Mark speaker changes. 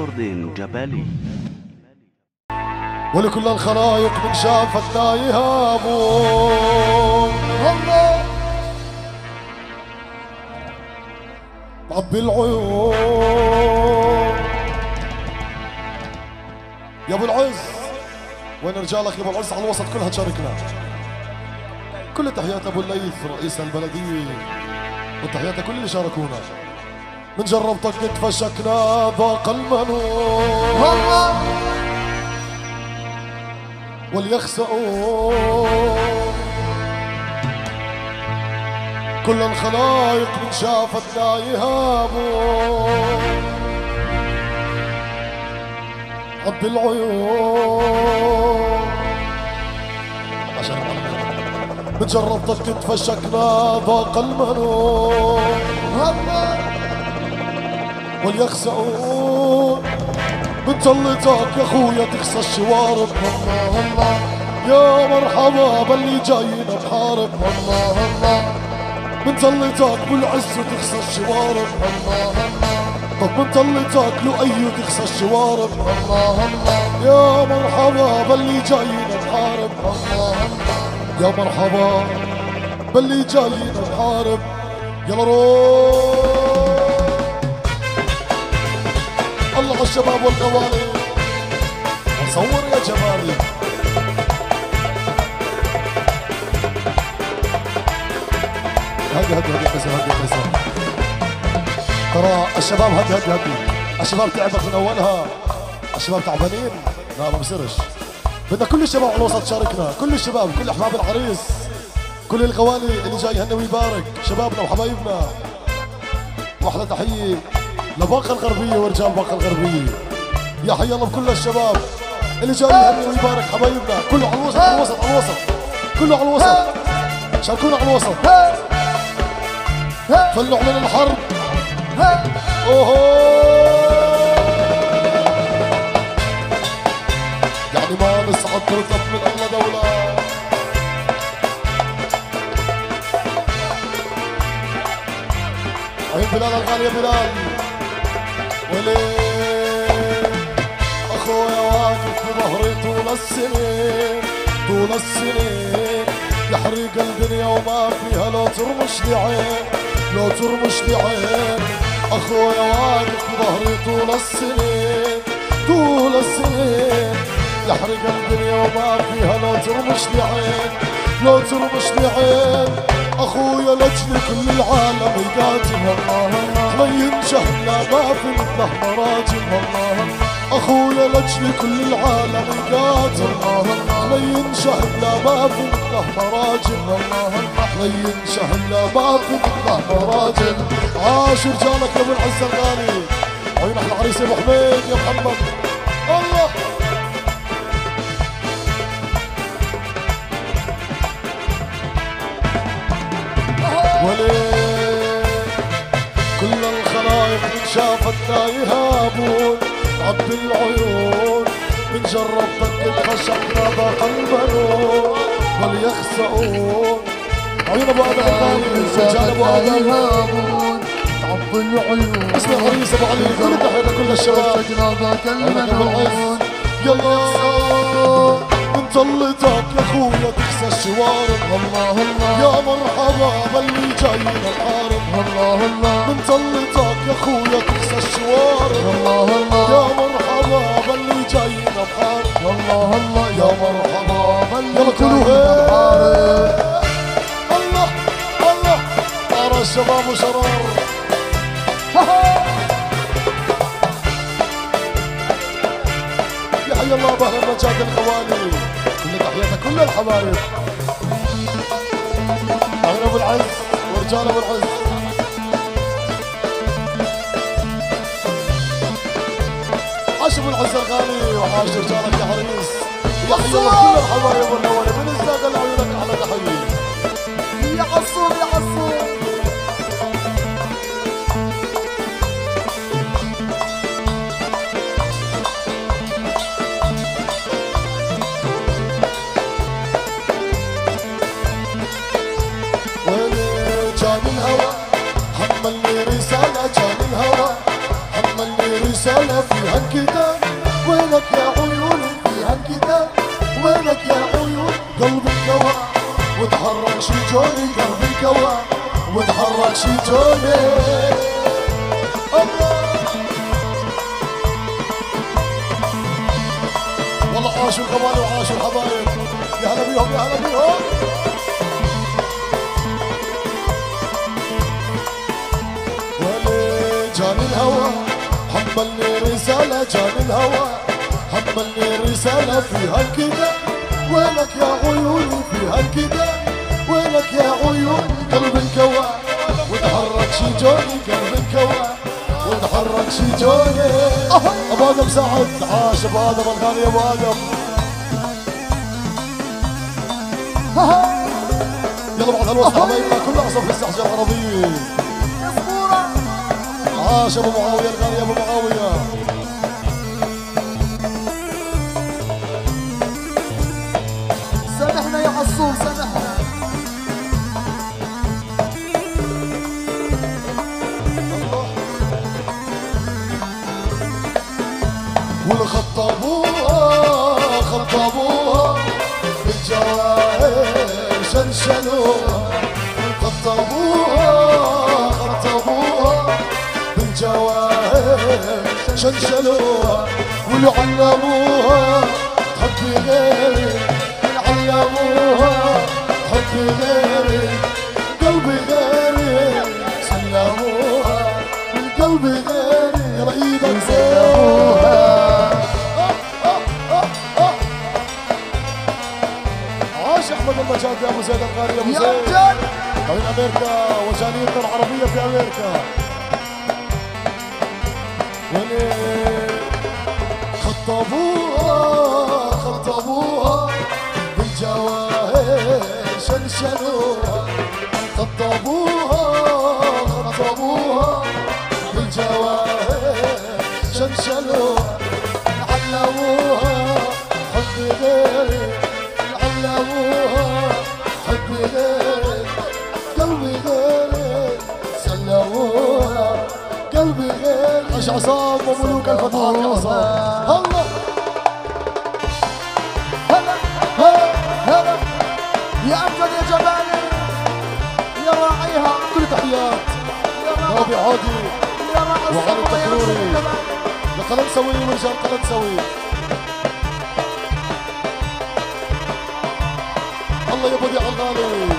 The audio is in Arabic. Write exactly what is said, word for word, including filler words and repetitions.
Speaker 1: ريكوردين جبالي.
Speaker 2: ولكل الخلايق من شافتنا يهابون الله طب العيون يا ابو العز. وين رجالك يا ابو العز؟ على الوسط كلها تشاركنا. كل تحيات ابو الليث رئيس البلديه وتحيات كل اللي شاركونا. من جرب طقت فشكنا ضاق المنون وليخسئون كل الخلايق من شافتنا يهابون حب العيون. بنجرب طقت فشكنا ضاق المنون وليخسئون بنطلتك يا خويا تخسى الشوارب. الله الله يا مرحبا باللي جايين بحارب. الله الله بنطلتك بالعز وتخسى الشوارب. الله الله طب بنطلتك لؤي وتخسى الشوارب. الله الله يا مرحبا باللي جايين بحارب. الله يا مرحبا باللي جايين بحارب. يلا روح الله على الشباب والقوالي. صور يا جمالي. هدي هدي هدي قسم هدي قسم. ترى الشباب هدي هدي هدي. الشباب تعبت من اولها. الشباب تعبانين. لا ما بصيرش. بدنا كل الشباب على الوسط تشاركنا. كل الشباب كل احباب العريس كل القوالي اللي جاي يهني ويبارك شبابنا وحبايبنا. واحلى تحيه لباقة الغربية ورجال باقة الغربية. يا حي الله بكل الشباب اللي جاي يهني ويبارك حبايبنا. كله على الوسط على الوسط على الوسط كله على الوسط. شاركونا على الوسط. فلوا علينا الحرب. اوهو يعني ما نصعد نرتب من الله دولة. عين بلال الغالي يا بلال. وليه اخويا واقف بظهري طول السنين طول السنين يحرق الدنيا وما فيها لو ترمش لي عين لو ترمش لي عين. اخويا واقف بظهري طول السنين طول السنين يحرق الدنيا وما فيها لو ترمش لي عين لو ترمش لي عين. اخويا لجلي كل العالم يقاتل. الله الله ينجحنا ما في مثله مراجل. الله اخويا لجلي كل العالم يقاتل. الله لا ينجحنا ما في مثله مراجل. الله لا ينجحنا ما في مثله مراجل. عاش رجالك يا ابو العز الغالي. عين احلى عريس يا ابو حميد يا محمد. الله وليه كل الخلايق من شافتنا يهابون عبد العيون. من جرب طقت فشقنا ضاق المنون وليخسئون. عيون ابو ادم الثاني رجال ابو ادم يهابون عبد العيون. اسمع عريس ابو علي كل تحية كل الشباب. ضاق المنون يلا بنطلتك يا خويا تخسى الشوارب. الله الله يا مرحبا باللي جايين الحارب. الله الله بنطلتك يا خويا تخسى الشوارب. الله الله يا مرحبا باللي جايين الحارب. الله الله يا مرحبا باللي جايين الحارب. الله الله طار الشباب وشرار. حي الله بأهل المجاد الخوالي. كل تحياتك كل الحبايب. أهل أبو العز ورجال أبو العز. عاش أبو العز الغالي وعاش رجالك يا عريس. يا حي الله كل الحبايب والأولي. من ازداد عيونك على تحية. يا عصور يا عصور. جاني الهوى حملني رسالة. جاني الهوى حملني رسالة في هالكتاب، وينك يا عيوني في هالكتاب، وينك يا عيون قلبي انكوى، وتحرك شي جوني قلبي انكوى، وتحرك شي جوني. والله عاشوا الغوالي وعاشوا الحبايب، يا هلا بيهم يا هلا بيهم. ولي جاني الهوى حملني رسالة، جاني الهوى حملني رسالة في هالكتاب، وينك يا عيوني في هالكتاب، وينك يا عيون قلبي انكوى، وتحرك شي جوني قلبي انكوى، وتحرك شي جوني. ابو ادم سعد، عاش ابو ادم الغالي ابو ادم. يلا بعد هالوصف حبايبنا كلها عصف السحجة العربية. عاش ابو معاوية الغالي ابو معاوية.
Speaker 1: سامحنا يا عصوم سامحنا.
Speaker 2: والخطبوها خطبوها بالجواهر شنشنوها، خطبوها خطبوها بالجواهر شنشنوها، ويعلموها تحب غيري، علموها تحب غيري، قلبي غيري سلموها، قلبي غيري يلا ايدك سلموها. عاش احمد المجاد يا ابو زيد الغالي يا ابو زيد من امريكا وجاليتنا العربيه في امريكا. ولي خطبوها خطبوها بالجواهر شنشنوها، خطبوها خطبوها بالجواهر شنشنوها، علموها حب غيري، علموها حب غيري، قلبي غيري سلموها، قلبي غيري. عش عصام وملوك الفتحات يا عصام. الله
Speaker 1: هلا هلا هلا يا امجد يا جبالي يا راعيها،
Speaker 2: كل تحيات رابي عادي وعلي التكروري لقلنسوي ورجال قلنسوي. الله يا بديع الغالي.